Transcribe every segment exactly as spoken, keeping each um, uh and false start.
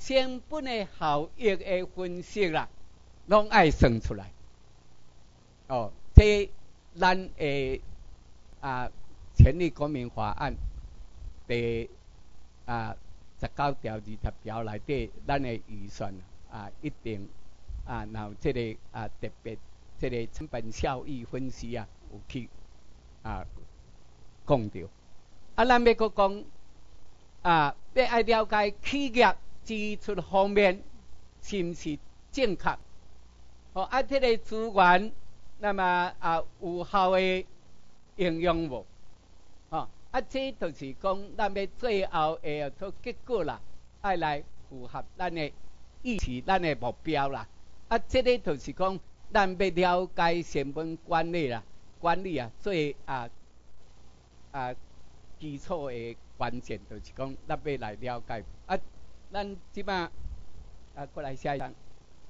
成本的效益的分析啦，拢爱算出来。哦，这咱的啊权利公民法案第啊十九条、二十条内底，咱的预算啊一定啊，然后这个啊特别这个成本效益分析啊，有去啊讲到。啊，咱要搁讲啊，要爱了解企业支出方面是毋是正确？哦，啊，这个资源那么啊有效的应用无？哦，啊，这就是讲咱要最后的个结果啦，爱来符合咱的预期、咱的目标啦。啊，这个就是讲咱要了解成本管理啦，管理啊，最啊啊基础的关键就是讲咱要来了解。啊，咱即摆啊过来下一张。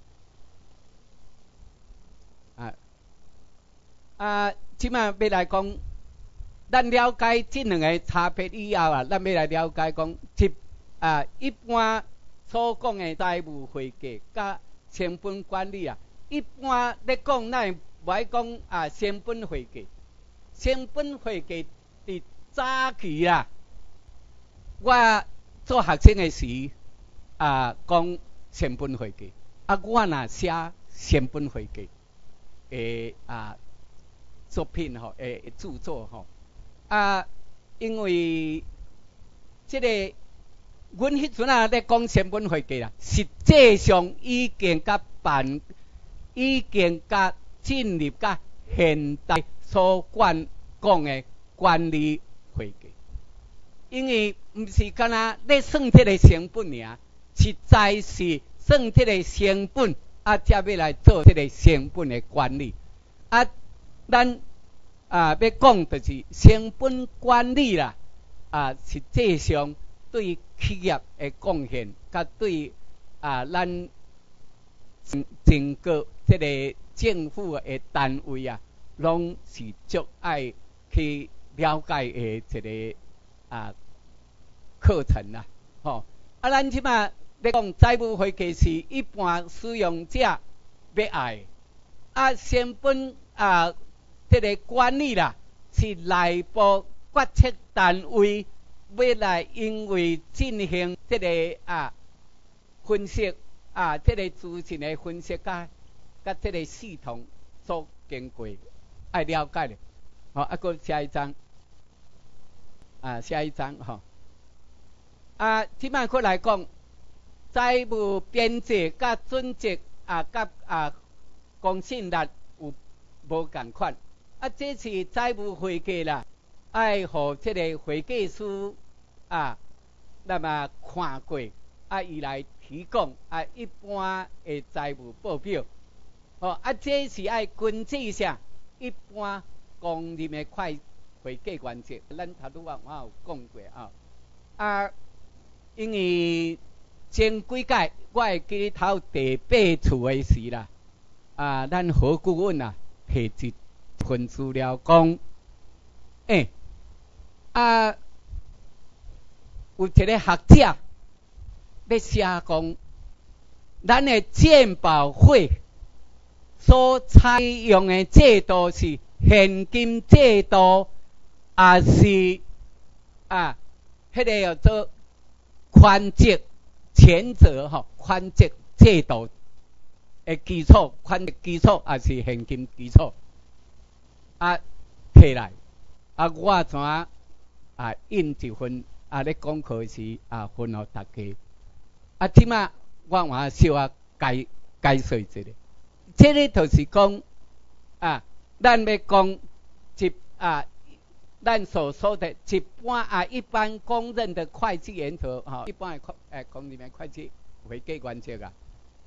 啊啊，即摆要来讲。咱了解这两个差别以后啊，咱要来了解讲，一啊一般所讲的财务会计甲成本管理啊，一般咧讲，咱无爱讲啊成本会计，成本会计伫早期啦，我做学生的时啊讲成本会计，啊我若写成本会计诶啊作品吼，诶著作吼。啊，因为这个，阮迄阵啊咧讲成本会计啦，实际上已经甲办，已经甲进入甲现代所管讲的管理会计，因为毋是干那咧算这个成本尔，实在是算这个成本，啊，才要来做这个成本的管理，啊，咱。啊，要讲就是成本管理啦，啊，实际上对企业的贡献，甲对啊咱整个这个政府的单位啊，拢是足爱去了解的一个啊课程啦，吼。啊，咱即马咧讲财务会计是一般使用者要爱，啊，成本啊。这个管理啦，是内部决策单位要来因为进行这个啊分析啊，这个资讯的分析甲甲这个系统所经过爱了解的。好，啊，个下一章啊，下一章哈、哦、啊，即摆过来讲财务编制甲准则啊，甲啊公信力有无共款。啊，这是财务会计啦，爱互这个会计师啊，那么看过，啊，伊来提供啊一般的财务报表。哦，啊，这是爱根据啥？一般公认的会会计原则，咱头拄啊我有讲过啊。啊，因为前几届我会记头第八次的时啦，啊，咱何顾问啊提一份资料讲，诶、欸，啊，有一个学者咧写讲，咱的健保会所采用的制度是现金制度，也是啊，迄、那个叫做宽节前者吼，宽节制度的基础，宽节基础也是现金基础。啊，摕来，啊，我怎啊印一份啊咧讲课时啊分互大家，啊，即马我换小啊解解说一下，这个就是讲啊，咱要讲一啊，咱所说的一般啊一般公认的会计原则哈、哦，一般的会诶公认的会计会计原则啊，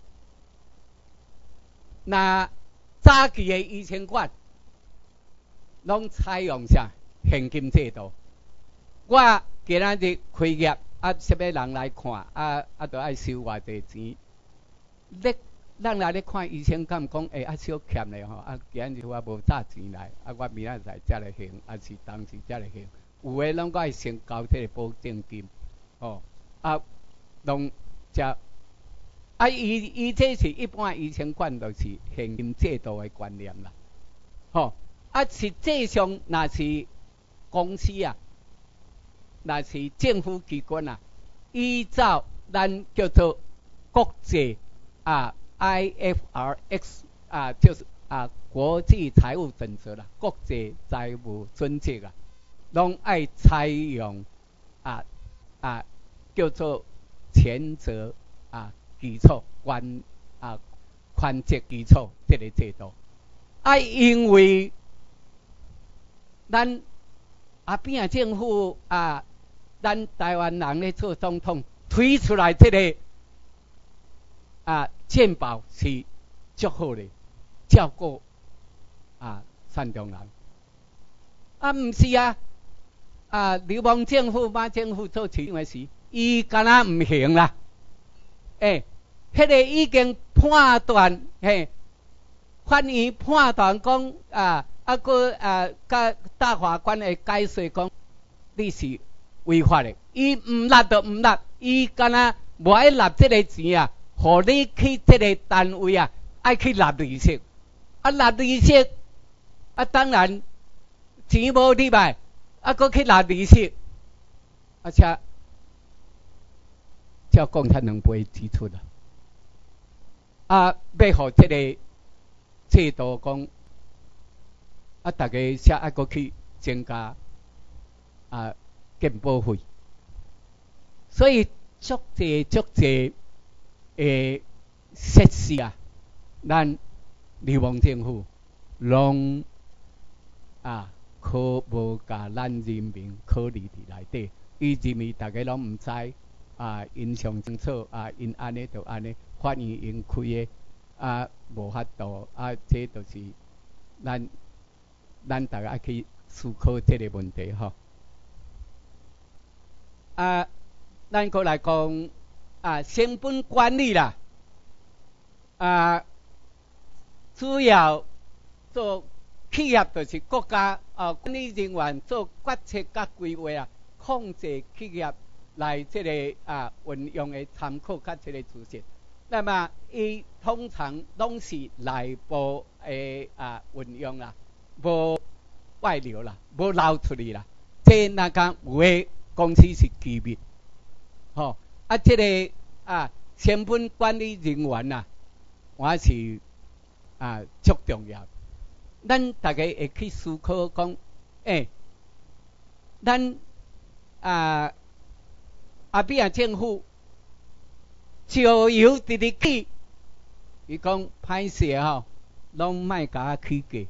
那早期的医生馆。拢采用啥现金制度？我今仔日开业，啊，什么人来看？啊啊，都爱收偌济钱？咧，咱来咧看医生，敢讲诶，啊小欠咧吼，啊今仔日我无早钱来，啊我明仔载才来还，啊是当时才来还。有诶，拢爱先交这个保证金，哦，啊，拢才啊，伊伊这是一般以前惯就是现金制度的观念啦，吼、哦，啊实际上那是公司啊，那是政府机关啊，依照咱叫做国际啊 I F R S 啊，就是啊国际财务准则啦，国际财务准则啊，拢爱采用啊啊叫做前责啊。基础关啊宽节基础这个制度，啊，因为咱啊边啊政府啊，咱台湾人咧做总统推出来这个啊健保是足好的，照顾啊善良人，啊唔是啊啊流氓政府马政府做起因为是，伊敢若唔行啦。诶，迄、那个已经判断，嘿，法院判断讲啊，啊个啊，甲大法官会解释讲，你是违法的，伊唔纳就唔纳，伊敢若无爱纳这个钱啊，互你去这个单位啊，爱去纳利息，啊纳利息，啊当然钱无你买，啊搁去纳利息，而且。照共产党不提出的，啊，要互这个制度讲，啊，大家写爱过去增加啊健保费，所以足济足济诶设施啊，咱流氓政府拢啊可无甲咱人民考虑伫内底，以至于大家拢唔知。啊，因上清楚啊，因安尼就安尼，法院因开的啊，无法度啊，这就是咱咱大家要去思考这个问题吼。啊，咱过来讲啊，成本管理啦，啊，主要做企业就是国家啊管理人员做决策甲规划啊，控制企业。来这个啊运用的参考甲这个资讯，那么伊通常拢是内部的啊运用啦，无外流啦，无流出去啦。这那讲有的公司是机密，吼、哦、啊，这个啊成本管理人员啊，我是啊足重要。咱大家会去思考讲，诶、欸，咱啊。啊，比啊政府石油直直起，伊讲歹势吼，拢卖甲起价。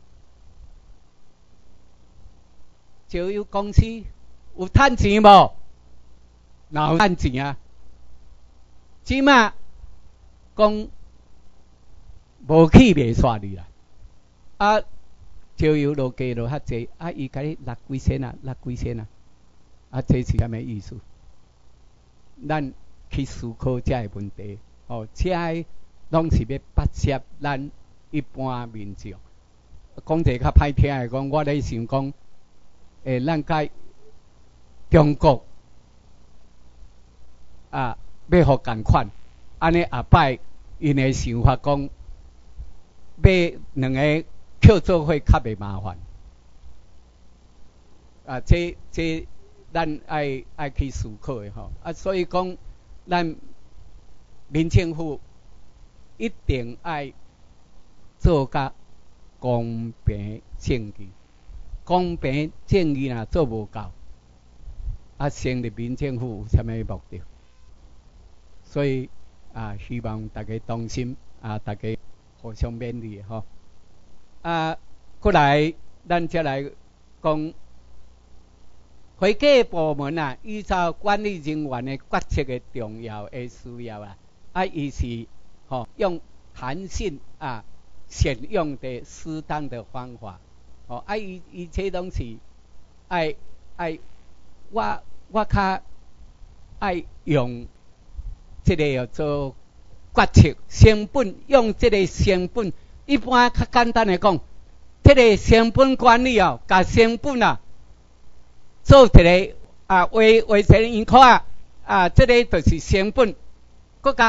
石油公司有趁钱无？哪有趁钱啊？即马讲无起袂煞你啦。啊，石油落价落较济，啊，伊甲你落几仙啊，落几仙啊？啊，这是啥物意思？咱去思考这个问题，哦，这个拢是要不涉咱一般民众。讲一个较歹听的讲，我咧想讲，诶，咱甲中国啊，要互共款，安尼下摆因的想法讲，要两个扣做伙较袂麻烦。啊，这这。咱爱爱去思考的吼，啊，所以讲，咱民政府一定爱做甲公平正义，公平正义若做无够，啊，成立民政府有啥物目的？所以啊，希望大家同心啊，大家互相勉励吼。啊，过来，咱再来讲。会计部门啊，依照管理人员的决策的重要的需要啊，啊，伊是吼、哦、用弹性啊，选用的适当的方法，哦，啊，伊伊这拢是爱爱我我较爱用这个叫做决策成本，用这个成本，一般较简单的讲，这个成本管理哦，甲成本啊。做一个啊，为为成因科啊，啊，这个就是成本，搁甲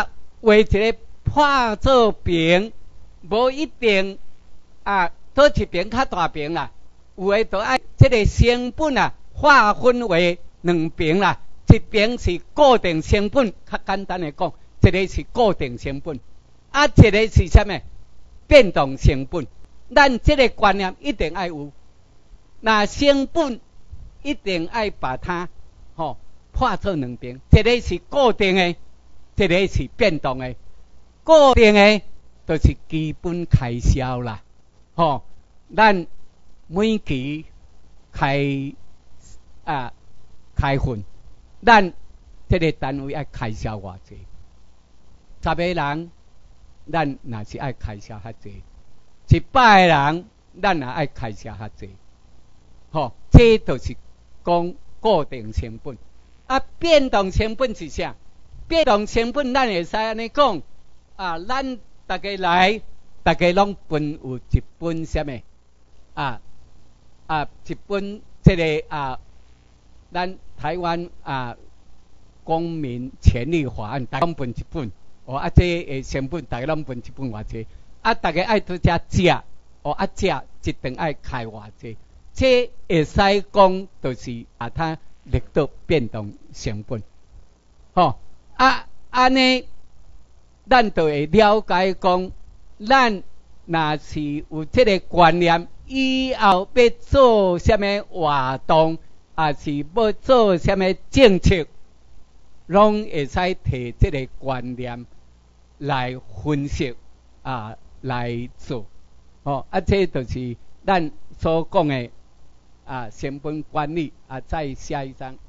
为一个破做饼，无一定啊，倒一饼较大饼啦，有诶就爱这个成本啊，划分为两饼啦，一饼是固定成本，较简单诶讲，一个是固定成本，啊，一个是啥物？变动成本。咱这个观念一定爱有，那成本一定爱把它吼破做两边，一个是固定诶，一个是变动诶。固定诶就是基本开销啦，吼，咱每期开啊开份，咱这个单位爱开销偌济，十个人，咱若是爱开销较济，一百个人，咱也爱开销较济，吼，这就是讲固定成本。啊，变动成本是啥？变动成本咱会使安尼讲。啊，咱大家来，大家拢分有一本什么？啊啊，一本这个啊，咱台湾啊公民权利法案，大家拢分一本。哦，啊，这个成本大家拢分一本偌济？啊，大家爱拄只食，哦，啊食一定爱开偌济？这会使讲，就是啊，它力度变动成本。吼、哦，啊，安尼。咱就会了解讲，咱若是有这个观念，以后要做什么活动，也是要做什么政策，拢会使摕这个观念来分析啊，来做。哦，啊，这就是咱所讲的啊，成本管理啊，再下一章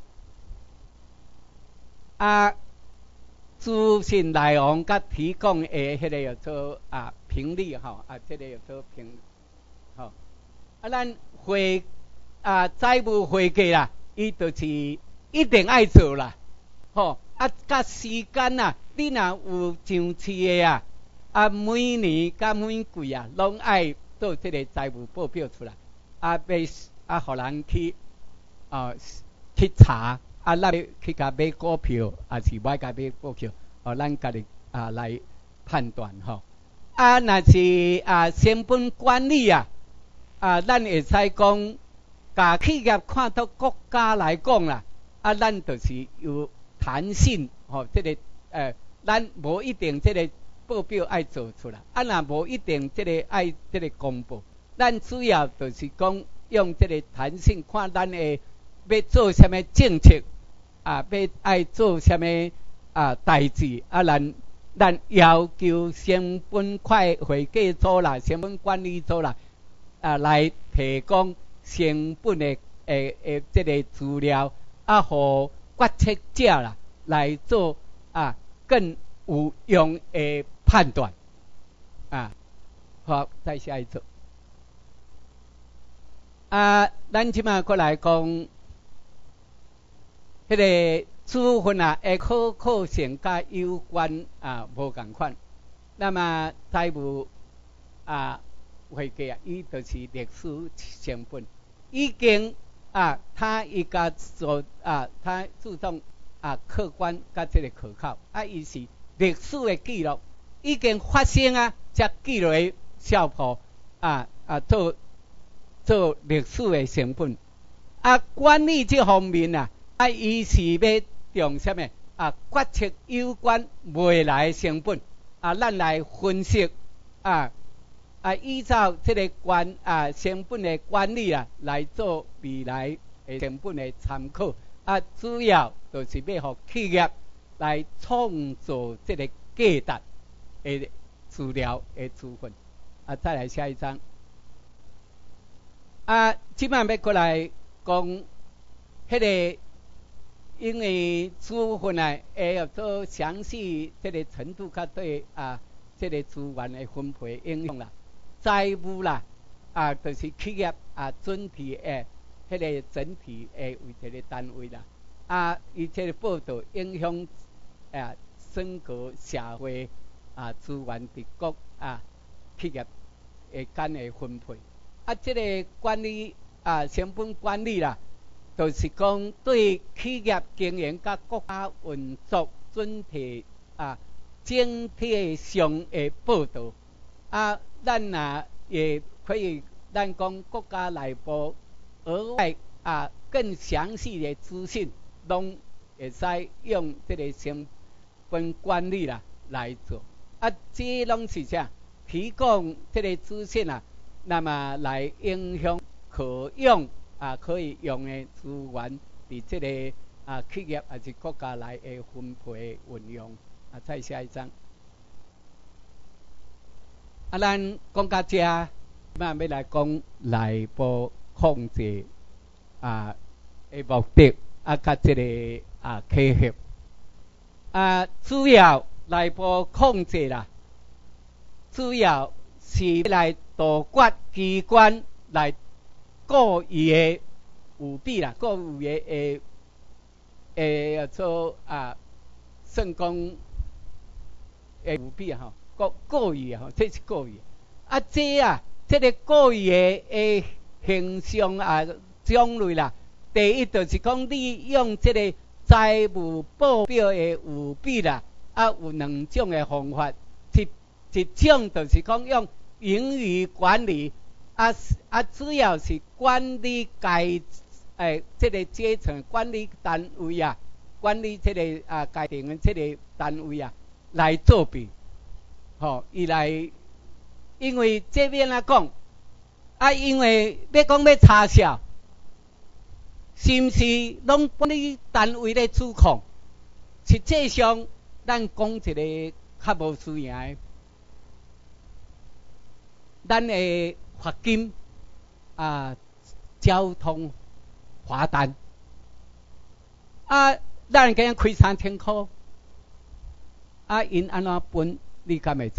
啊。资讯内容甲提供的迄个叫做啊评率吼，啊这个叫做评，吼啊咱会啊财务会计啦，伊就是一定爱做啦，吼啊甲时间啊，你若有上市的啊，啊每年甲每季啊，拢爱做这个财务报表出来，啊被啊互人去啊去查。啊，咱去甲买股票，还是买甲买股票，哦，咱家己啊来判断吼。啊，若是啊成本管理啊，啊，咱会使讲，甲企业看到国家来讲啦，啊，咱就是有弹性吼，这个呃，咱无一定这个报表爱做出来，啊，若无一定这个爱这个公布，咱主要就是讲用这个弹性，看咱的要做什么政策。啊，要爱做什么啊代志啊？咱咱要求成本会会计组啦、成本管理组啦啊，来提供成本的诶诶这个资料啊，互决策者啦来做啊更有用的判断啊。好，再下一组啊，咱即马过来讲。迄个处分啊，会考考性甲有关啊，无共款。那么财务啊会计啊，伊就是历史成本，已经啊，他伊个做啊，他注重啊客观甲这个可靠啊，伊是历史的记录，已经发生啊，才记落来效果啊啊做做历史的成本啊，管理这方面啊。啊，伊是要用什么啊？决策有关未来成本啊，咱来分析啊啊，依照这个管啊成本的管理啊，来做未来的成本的参考啊，主要就是要互企业来创造这个价值的资料的处分啊。再来下一章啊，即摆要过来讲迄个。因为处分啊，会要做详细这个程度，甲对啊，这个资源的分配影响啦，债务啦，啊，就是企业啊整体诶，迄个整体诶为一个单位啦，啊，伊这个报道影响啊整个社会啊资源伫各啊企业诶间诶分配，啊，这个管理啊成本管理啦。就是讲对企业经营甲国家运作整体啊整体上的报道。啊，咱啊也可以，咱讲国家内部额外啊更详细的资讯，拢会使用这个成本管理啦来做。啊，这拢是啥？提供这个资讯啊，那么来影响可用啊可以用的资源，伫这个啊企业还是国家内的分配运用。啊，再下一张。啊，咱讲到这，嘛要来讲内部控制啊的目的，啊，甲这个啊契合啊，主要内部控制啦，主要是来杜绝机关来故意的舞弊啦，故意的诶诶做啊，算讲诶舞弊吼。故故意啊，这是故意。啊，这啊，这个故意的诶形象啊，种类啦。第一就是讲利用这个财务报表的舞弊啦，啊，有两种的方法。一一种就是讲用盈余管理，啊啊，主要是管理该诶这个阶层管理单位啊，管理这个啊该定的这个单位啊来作弊。吼，伊来，因为这边来讲，啊，因为要讲要查销，是毋是拢管理单位咧主控？实际上，咱讲一个较无需要的，咱的罚金啊，交通罚单啊，咱今日开三千块，啊，因安怎分？你敢会知？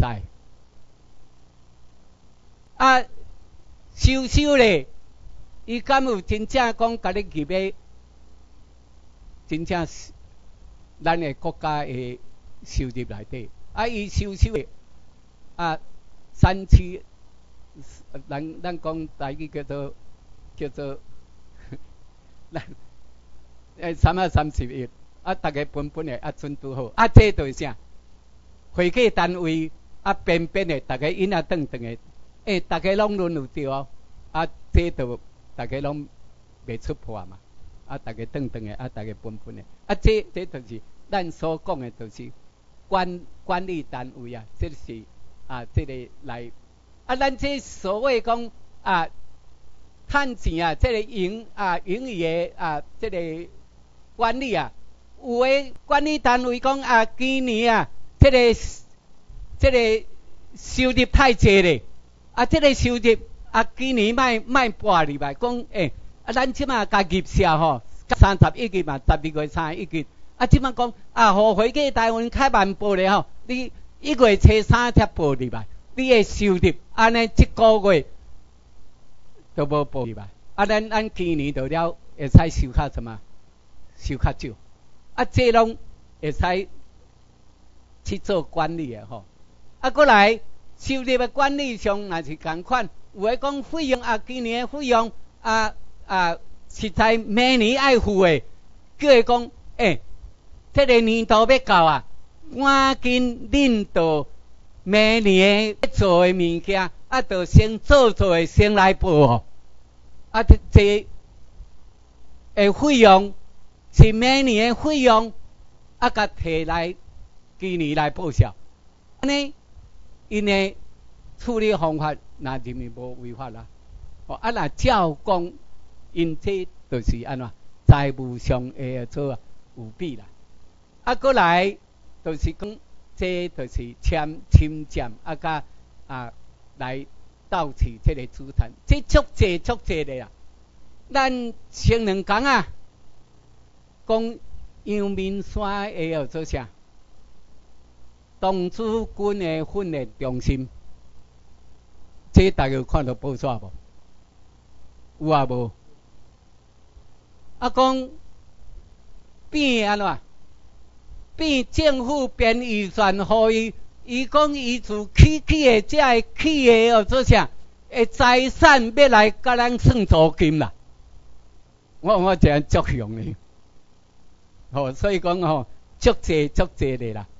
啊，收收咧，伊敢有真正讲甲你入去，真正咱的国家的收入内底？啊，伊收收的啊，三七，咱咱讲台语叫做叫做，咱诶三啊三十亿，啊，大家分分的啊，准拄好，啊，这就是啥？会计单位啊，边边的，大家因啊转转的，诶，大家拢轮有着哦，啊，这就大家拢袂出破嘛，啊，大家转转的，啊，大家分分的，啊，这这就是咱所讲的，就是管管理单位啊，这是啊，这个来啊，咱这所谓讲啊，趁钱啊，这个营啊营余的啊，这个管理啊，有的管理单位讲啊，今年啊。这个这个收入太济咧，啊，这个收入啊，今年卖卖半入来，讲诶，啊，咱即马甲入社吼，三十一个嘛，十二月三十一个，啊，即马讲啊，互会计台湾开慢报咧吼，你一月初三才报入来，你的收入安尼一个月都无报入来，啊，咱咱今年到了会使收较什么？收较少，啊，这拢会使。去做管理的吼，啊，过来收入的管理上也是同款，有诶讲费用啊，今年的费用啊啊，实在明年爱付的，叫伊讲，诶、欸，这个年度要到啊，赶紧恁到明年要做的物件，啊，就先做做的先来报哦，啊，这这诶费用是明年的费用，啊，甲摕来。今年来报销，安尼因的处理方法那就无违法啦。哦，啊那照讲，因这就是安怎财务上会做舞弊啦。啊，过来就是讲，这就是侵侵占啊，甲啊来盗取这个资产，这足济足济的啦。咱前两讲啊，讲阳明山会要做啥？童子军的训练中心，这大家有看到报纸无？有啊无？啊，讲变安怎？变政府编预算，互伊，伊讲伊自起起的，这个起的要做啥？诶，财产要来甲咱算租金啦。我我这样作用呢，吼、哦，所以讲吼，足济足济的啦。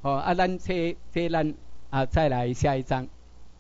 哦，啊，咱这这咱啊，再来下一章。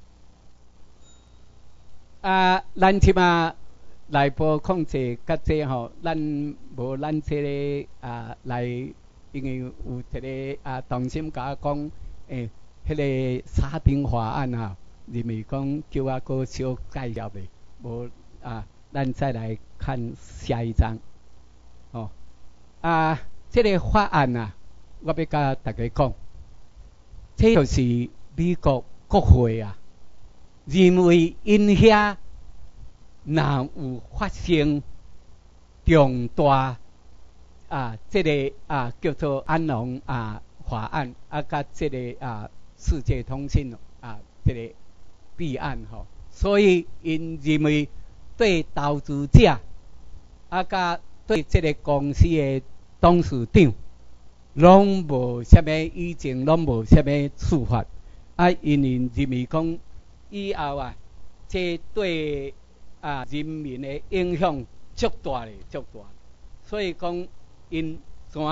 啊，咱即马内部控制甲这吼，咱无咱这个啊来，因为有一个啊同心甲我讲，诶、欸，迄、那个沙丁法案啊，认为讲叫我搁小介绍的，无啊，咱再来看下一章。哦，啊，这个法案啊，我要甲大家讲，这就是美国国会啊。认为因遐若有发生重大啊，这个啊叫做安农啊法案啊，甲这个啊世界通信啊这个弊案吼，所以因认为对投资者啊，甲对这个公司的董事长，拢无虾米以前拢无虾米处罚啊，因为认为讲。以后啊，这对啊人民的影响足大咧，足大。所以讲，因怎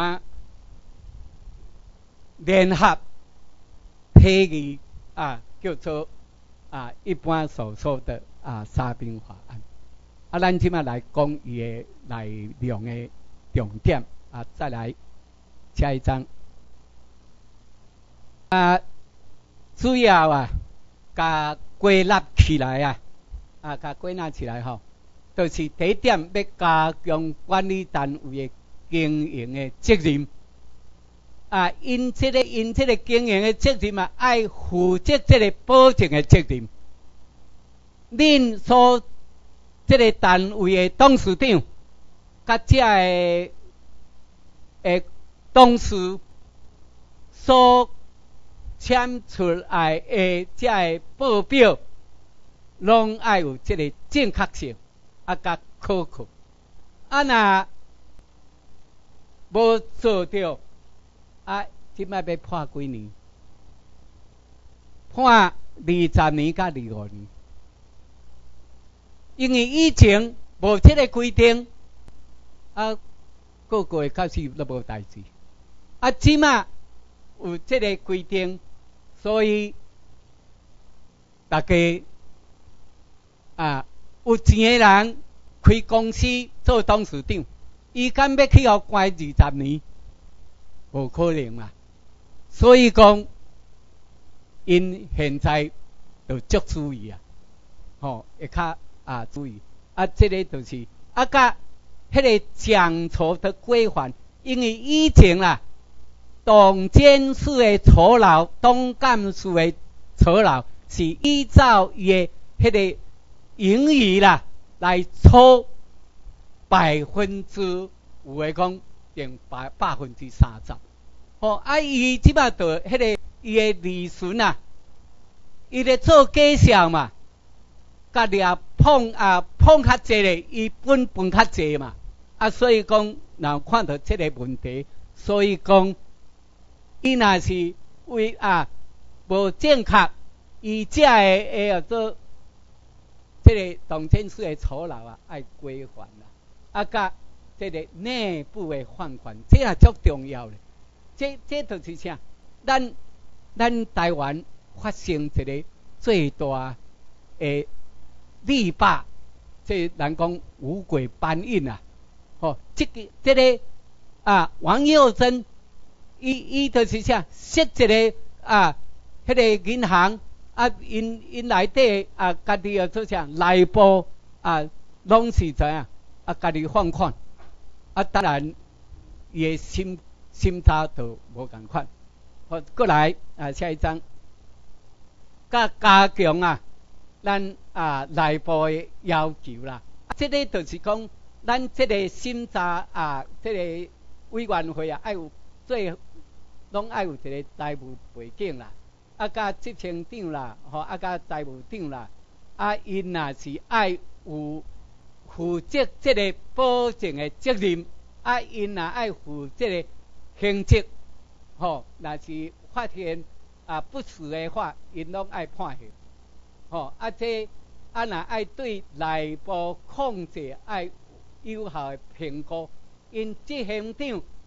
联合提议啊，叫做啊一般所说的啊沙宾法案。啊，咱即马来讲伊的内容的重点啊，再来下一章啊，主要啊，甲。归纳起来啊，啊，甲归纳起来吼，就是第一点要加强管理单位的经营的责任啊，因这个因这个经营的责任啊，爱负责这个保证的责任。恁所这个单位的董事长，甲这个诶董事所。签出来的这个报表，拢爱有这个正确性，啊，甲可靠。啊，若无做到，啊，即摆要判几年？判二十年甲二五年。因为以前无这个规定，啊，个个到死都无代志。啊，即摆有这个规定。所以，大家啊，有钱的人开公司做董事长，伊敢要去互关二十年，无可能嘛。所以讲，因现在就足注意啊，吼，会较啊注意。啊，这个就是啊，甲迄个奖酬的规范，因为以前啦。董监事的酬劳，董干事的酬劳是依照伊的迄个盈余啦来抽百分之，有诶讲定百百分之三十。哦，啊，伊即摆就迄个伊的利润啊，伊咧做计算嘛，家己啊碰啊碰较济咧，伊本分较济嘛。啊，所以讲，若看到这个问题，所以讲。伊若是为啊无正确，伊遮个会做这个董监事的酬劳啊，爱规范啦，啊，甲这个内部的放款，这也足重要咧。这这就是啥？咱咱台湾发生一个最大的立法，这人讲五鬼搬运啊，哦，这个这个啊，王佑珍。伊伊就是啥，设一个啊，迄、那个银行啊，因因内底啊，家己要做啥，内部啊，拢是怎样啊，家己放款啊，当然伊的审审查就无共款。好，过来啊，下一章，甲加强啊，咱啊内部的要求啦。啊、这个就是讲，咱这个审查啊，这个委员会啊，爱有最。拢爱有一个财务背景啦，啊，甲执行长啦，吼，啊，甲财务长啦，啊，因若是爱有负责这个保证的责任，啊，因若爱负责刑责，吼，若是发现啊不实的话，因拢爱判刑，吼，啊，这啊，若爱对内部控制爱有效的评估，因执行长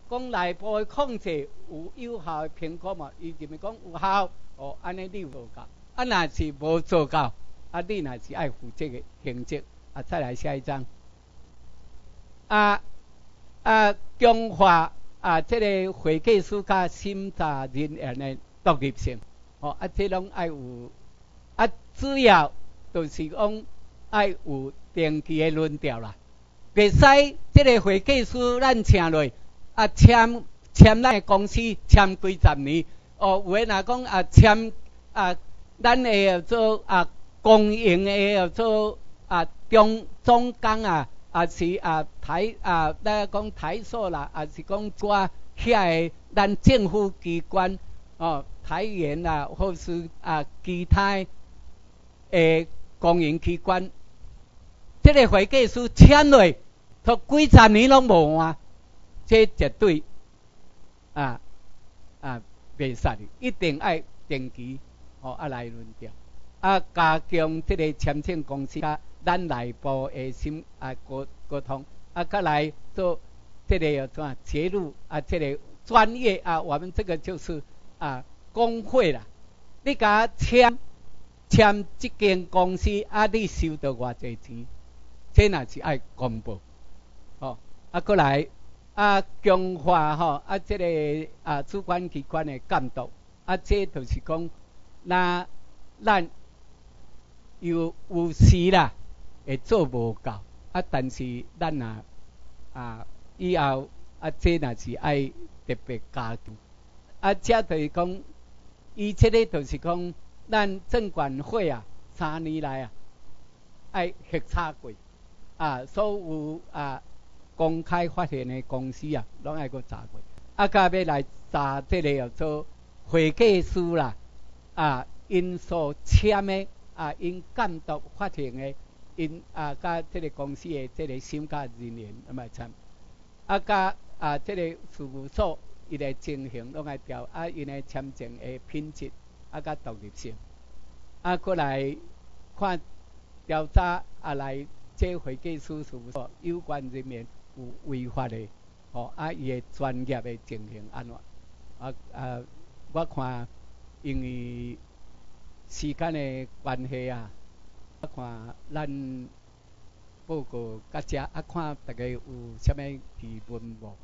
讲内部的控制有有效的评估嘛？伊认为讲有效，哦，安尼你有做到。啊，若是无做到，啊，你若是爱负责的刑责。啊，再来下一章。啊啊，强化啊，这个会计师甲审查人员的独立性。哦，啊，这拢爱有。啊，主要就是讲爱有定期的轮调啦。袂使这个会计师咱请落，啊签签咱的公司签几十年，哦，有诶若讲啊签啊，咱会做啊公营的做啊中中工啊，啊是啊台啊，咱讲台塑啦，啊是讲抓遐个咱政府机关哦，台研啦，或是啊其他诶公营机关，这个会计师签落。都几十年拢无换，这绝对啊啊袂使，一定爱定期哦啊来轮调，啊加强这个签证公司甲咱内部的心啊沟沟通，啊甲来做这个叫怎介入啊这个专业啊，我们这个就是啊工会啦，你甲签签这间公司啊，你收到偌济钱，这若是爱公布。哦，啊，过来啊，强化吼啊，这个啊主管机关的监督，啊，这就是讲，那咱有有时啦会做无够，啊，但是咱啊啊以后啊，这若是爱特别加强，啊，这就是讲，伊这个就是讲，咱证管会啊，三年来啊，爱核查过，啊，所有啊。公开发现的公司啊，拢爱个查过，啊，甲要来查这个叫做会计师啦，啊，因所签的啊，因监督发现的，因啊，甲这个公司的这个审查人员拢爱签，啊，甲啊这个事务所伊的情形拢爱调，啊，因的签证的品质，啊，甲独立性，啊，过来看调查啊，来这会计师事务所有关人员。有违法的，哦，啊，伊的专业的情形安怎？啊啊，我看因为时间的关系啊，我看咱报告到这，啊，看大家有啥物疑问无？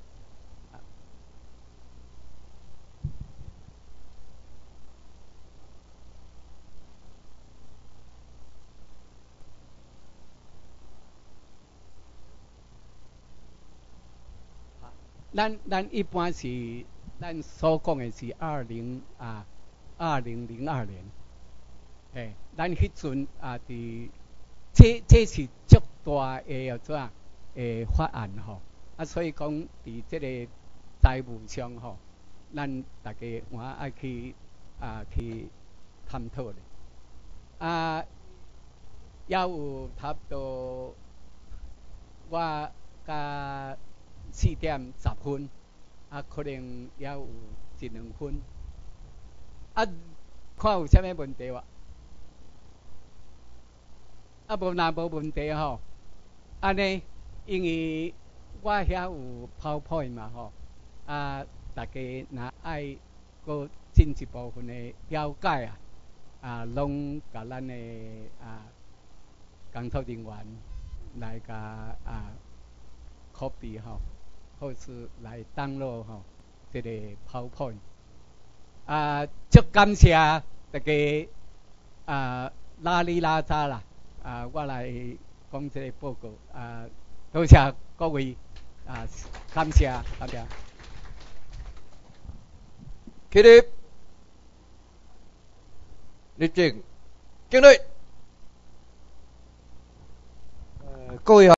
咱咱一般是咱所讲的是二零啊二零零二年，诶，咱迄阵啊，伫这这是足大的叫做啊诶法案吼，啊，所以讲伫这个财务上吼，咱大家我爱去啊去探讨咧，啊，也有差不多我甲。四点十分，啊，可能也有一两分，啊，看有啥物问题无？啊，无若无问题吼，安尼，因为我遐有 PowerPoint 嘛吼，啊，大家若爱搁进一部分的了解啊，啊，拢甲咱的啊工作人员来甲啊 copy 吼。或是来登录吼，这个 PowerPoint 啊，足感谢大家啊拉里拉扎啦啊，我来讲这个报告啊，多谢各位啊，感谢感谢。 起立，立正，敬礼。呃，各位。